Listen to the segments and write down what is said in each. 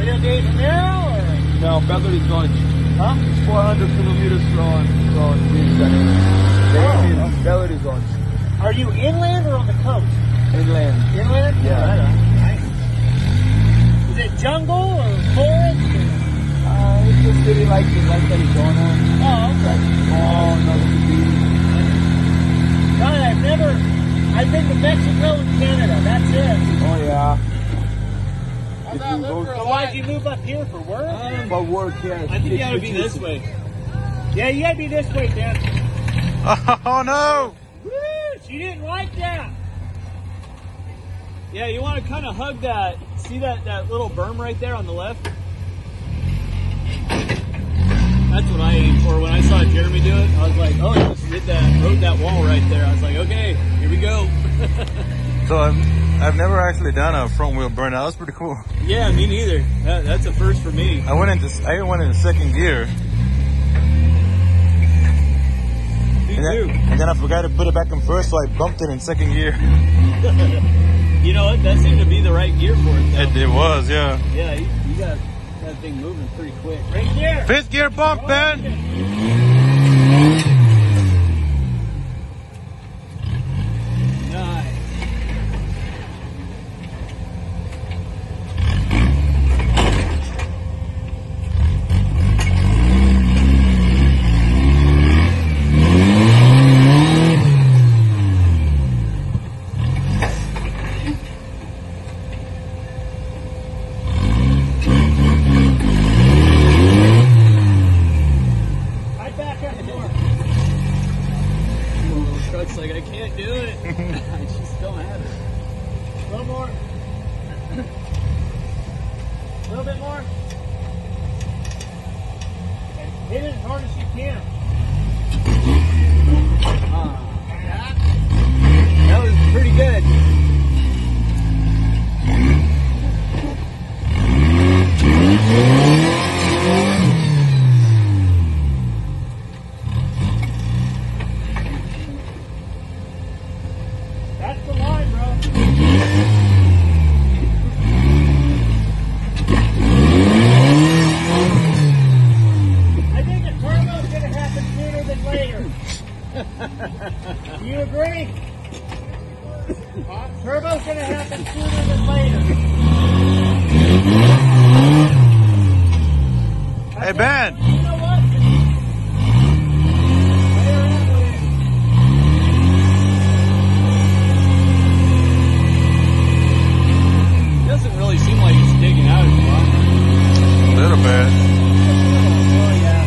tailgate from Arrow or? No, Belo Horizonte. Huh? 400 kilometers from Rio de Janeiro. Belo Horizonte. Are you inland or on the coast? Inland. Inland? Yeah. Right on. Nice. Is it jungle or forest? It's a city like Arizona. Oh, okay. Like small, nothing to do. Right, I've been to Mexico and Canada. That's it. Oh yeah. So why'd you move up here for work? For work, yeah. I think you gotta be this way. Yeah, you gotta be this way, Dan. Oh no! Woo! She didn't like that. Yeah, you want to kind of hug that. See that little berm right there on the left? That's what I aimed for when I saw Jeremy do it. I was like, oh, he just rode that wall right there. I was like, okay, here we go. So I've never actually done a front wheel burnout. That was pretty cool. Yeah, me neither. That's a first for me. I went into second gear. Me too. And then I forgot to put it back in first, so I bumped it in second gear. You know what? That seemed to be the right gear for it. It was, yeah. Yeah, you got that thing moving pretty quick. Right there. Fifth gear bump, Ben. Nice. Truck's like, I can't do it. I just don't have it. A little more. A little bit more. Okay. Hit it as hard as you can. That was pretty good. That's the line, bro. I think the turbo's going to happen sooner than later. Do you agree? Turbo's going to happen sooner than later. Hey, Ben. You know what? Doesn't really seem like it's digging out as well. A little bit. Oh, yeah.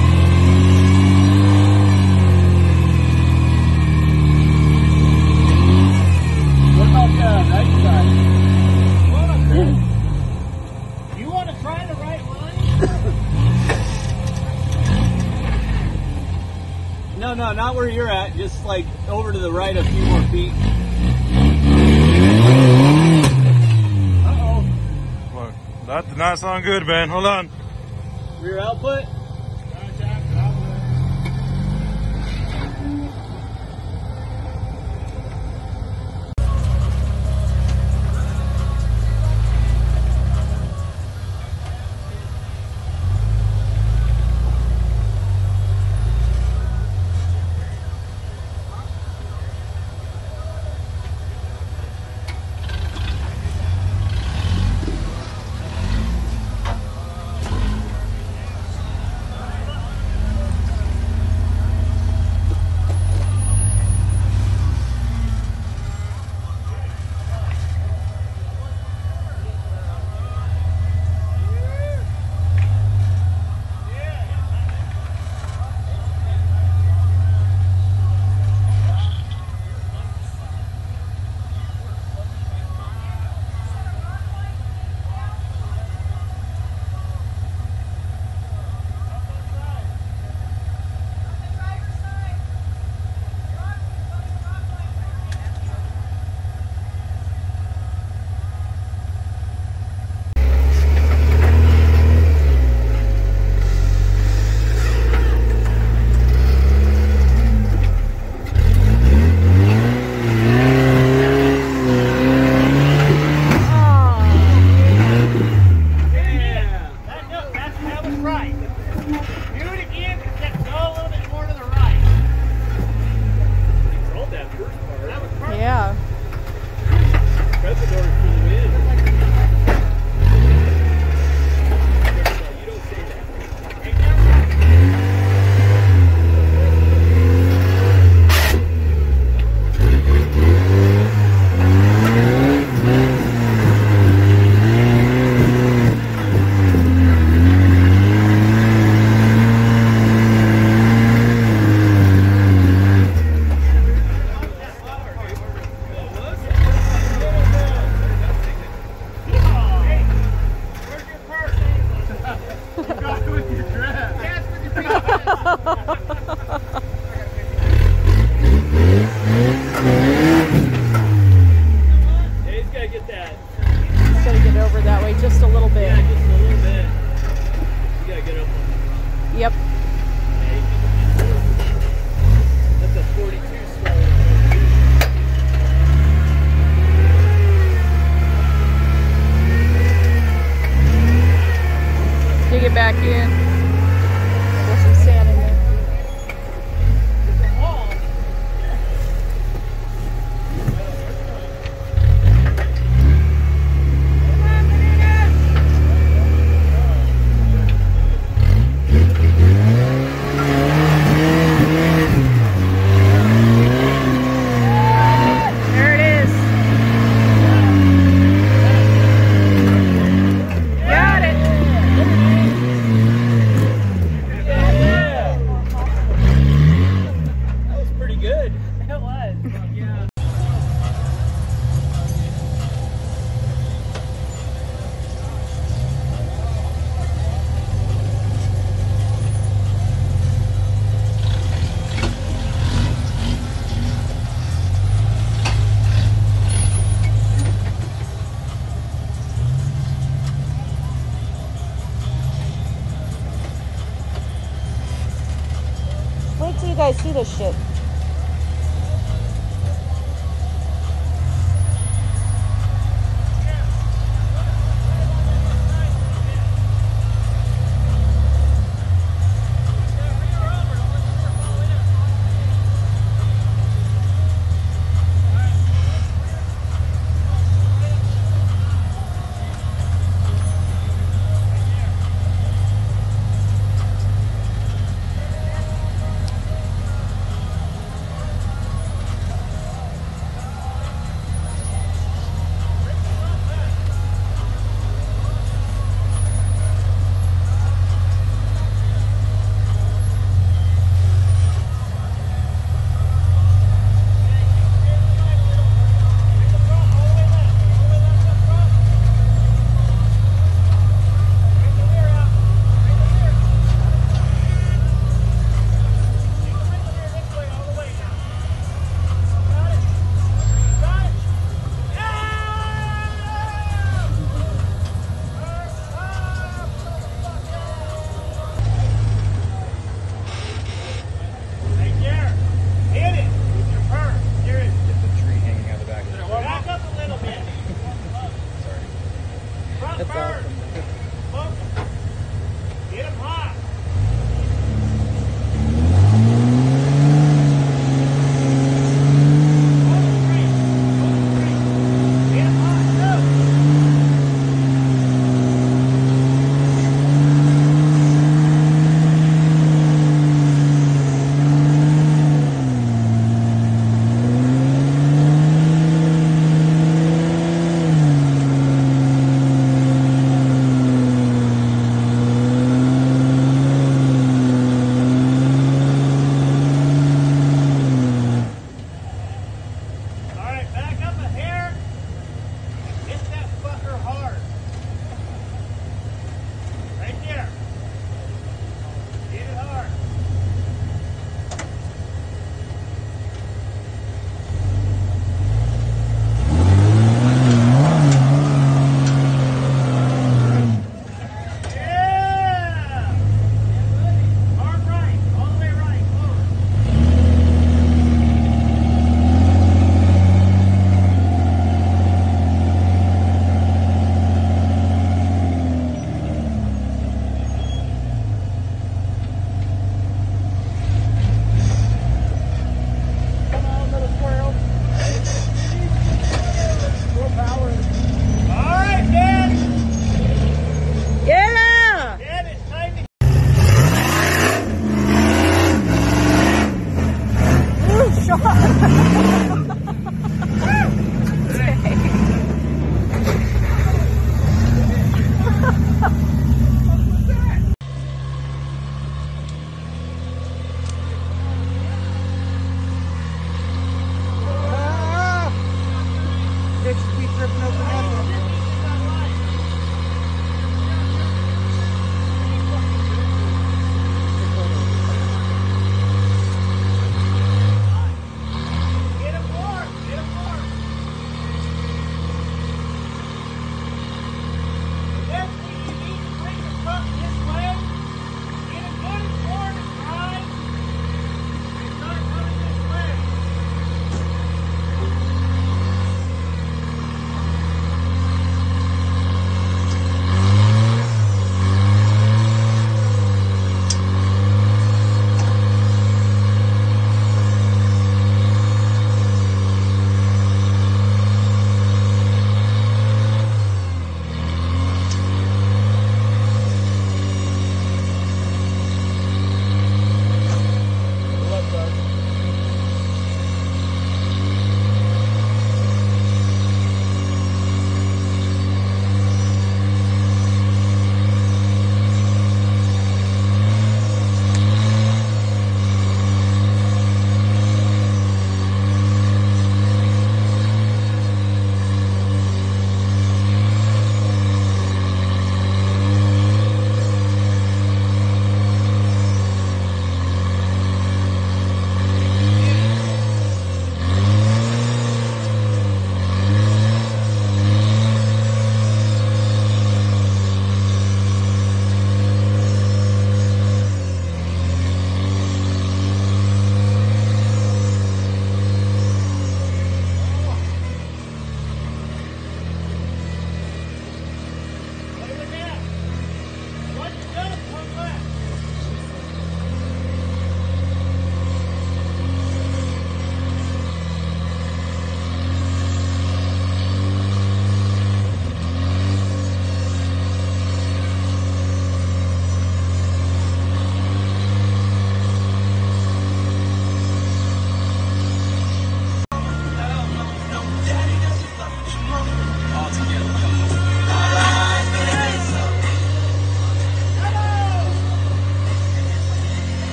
What about the right side? You want to try the right line? No, not where you're at. Just like over to the right a few more feet. Uh-oh. Look, that did not sound good, Ben. Hold on. Rear output. get back in. There's some sand in there. Wait till you guys see this shit.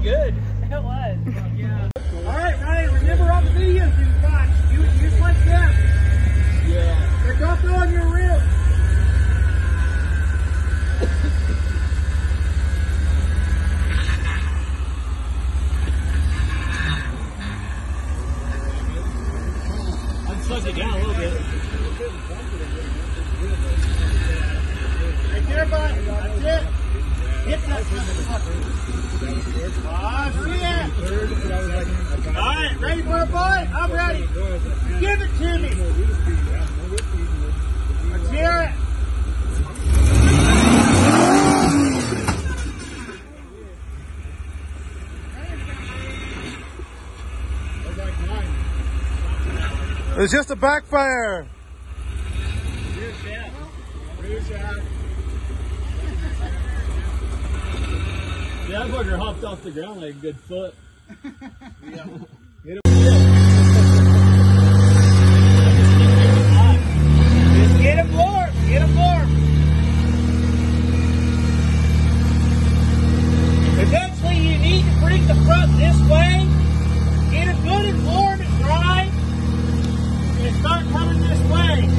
good. It was. Yeah. All right, Ryan, remember all the videos you watched. Do it just like that. Yeah. They're not throwing your ribs. I'd suck it down a little bit. Right there, bud. That's it. Hit that motherfucker. Ah, see that? All right, ready for a boy? I'm ready. Give it to me. Let's hear it. It's just a backfire. Yeah, that bugger hopped off the ground like a good foot. Just get him warm. Get him warm. Eventually, you need to bring the front this way. Get it good and warm and dry. And start coming this way.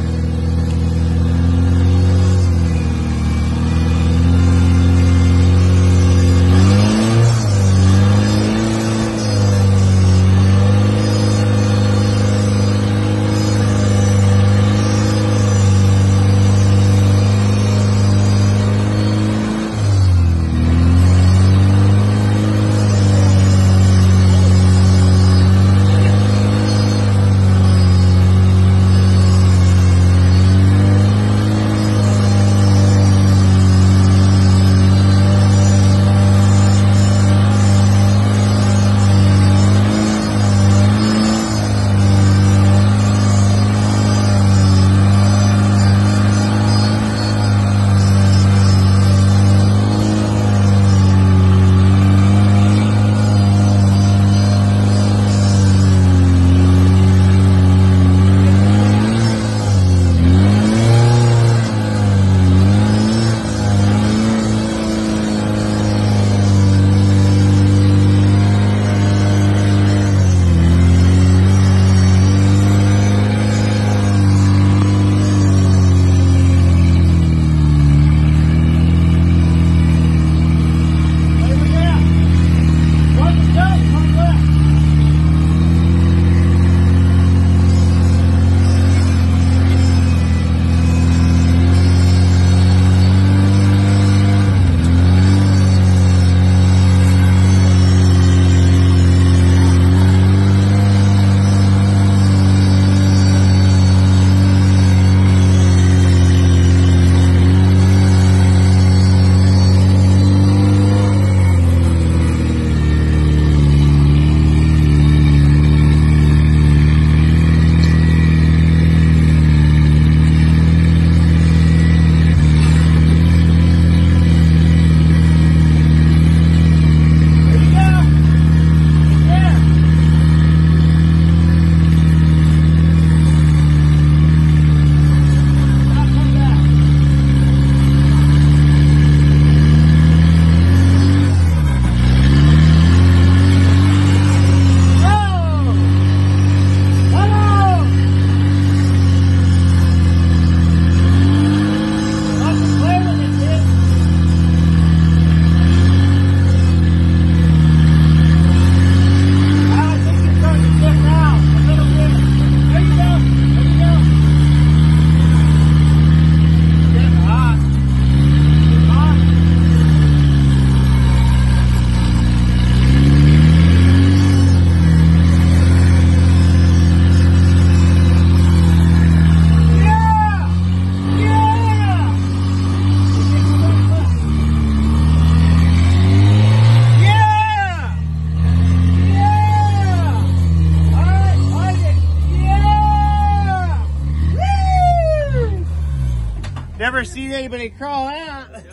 Never seen anybody crawl out. That's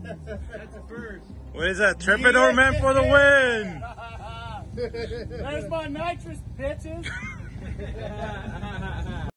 the first. What is that? Trepidor man for the win! There's my nitrous, bitches.